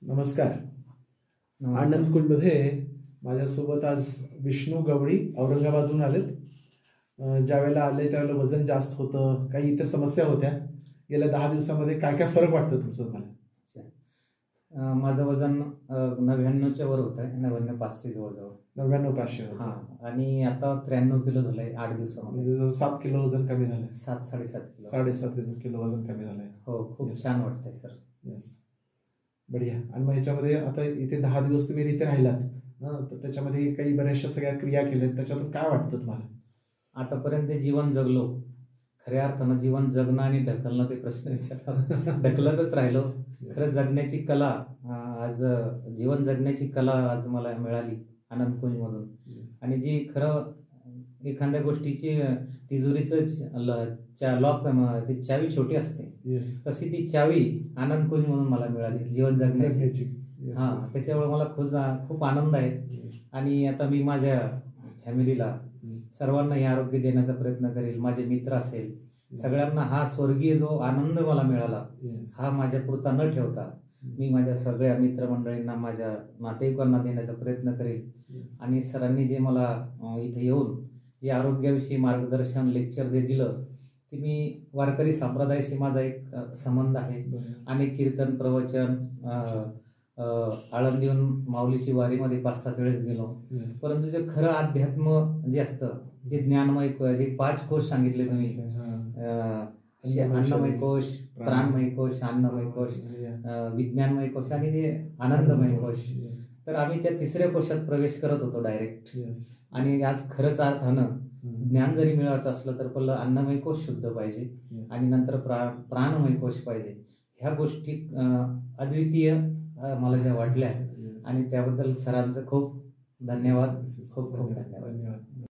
नमस्कार. नमस्कार. आनंद कुंडमध्ये माझ्यासोबत आज विष्णू गवळी औरंगाबादहून आलेत. ज्यावेळेला आले त्यावेळेला वजन जास्त होतं, काही इतर समस्या होत्या. गेल्या 10 दिवसामध्ये काय काय फरक वाटतं तुमचं मला? माझं वजन 99च्या वर होत आहे, 99-500 जवळजवळ. 99-500 हा, आणि आता 93 किलो झालंय 8 दिवसामध्ये. म्हणजे 7 किलो वजन कमी झालंय. 7-7.5 किलो. 7.5 किलो वजन कमी झालंय. हो, खूप Yes. छान वाटतंय सर. येस, बढिया. आणि मग याच्यामध्ये आता इथे 10 दिवस तुम्ही इथे राहिलात, तर त्याच्यामध्ये काही बऱ्याचशा सगळ्या क्रिया केल्यात, त्याच्यातून काय वाटतं तुम्हाला? आतापर्यंत जे जीवन जगलो, खऱ्या अर्थानं जीवन जगणं आणि ढकलणं ते प्रश्न विचारला. ढकलतच राहिलो. खरं जगण्याची कला, आज जीवन जगण्याची कला आज मला मिळाली आनंद कुंजमधून. आणि जी खरं एखाद्या गोष्टीची तिजोरीचं लॉक, ती चावी छोटी असते, तशी ती चावी आनंद कुंज म्हणून मला मिळाली जीवन जगण्याची. हा, त्याच्यामुळे मला खूप आनंद आहे. आणि आता मी माझ्या फॅमिलीला सर्वांना हे आरोग्य देण्याचा प्रयत्न करेल. माझे मित्र असेल, सगळ्यांना हा स्वर्गीय जो आनंद मला मिळाला हा माझ्या पुरता न ठेवता मी माझ्या सगळ्या मित्रमंडळींना, माझ्या नातेवाईकांना देण्याचा प्रयत्न करेल. आणि सरांनी जे मला इथे येऊन जे आरोग्याविषयी मार्गदर्शन लेक्चर दिलं, ते मी वारकरी संप्रदायाशी माझा एक संबंध आहे. अनेक कीर्तन प्रवचन, आळंदीहून माऊलीची वारीमध्ये 5-7 वेळेस गेलो. परंतु जे खरं अध्यात्म जे असतं, जे ज्ञानमय, जे 5 कोश सांगितले तुम्ही, अन्नमय कोश, प्राणमय कोश, अन्नमय कोश, विज्ञानमय कोश आणि जे आनंदमय कोश, तर आम्ही त्या 3ऱ्या कोशात प्रवेश करत होतो डायरेक्ट. आणि आज खरंच अर्थानं ज्ञान जरी मिळवायचं असलं तर पहिलं अन्नमय कोश शुद्ध पाहिजे आणि नंतर प्राणमय कोश पाहिजे. ह्या गोष्टी अद्वितीय मला ज्या वाटल्या, आणि त्याबद्दल सरांचं खूप धन्यवाद. खूप खूप धन्यवाद.